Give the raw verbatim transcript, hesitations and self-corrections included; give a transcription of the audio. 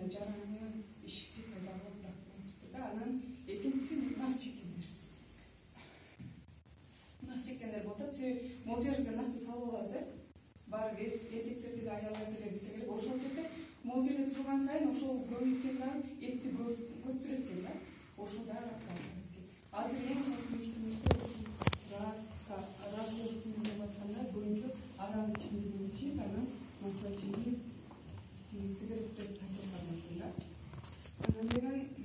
жаранын ишикти пайда болуп жатты да. Анан экинчиси нас чеккендер. Нас чеккендер болуп атат. Себеби могул жерибизге насты салып алабыз, э? Баары эркектер деле аялдар деле десе керек. Ошол жерде могул жерде турган сайын ошол көбөйткөн дагы этти көптүрөт экен да. Ошол дагы азыр эң коркунучтуу нерсе ушул рак, рак оорусунун деп аткандар боюнча арак ичимдигин ичип, анан насыбай чегип, сигареттерди тартып калган экен да. Анан деген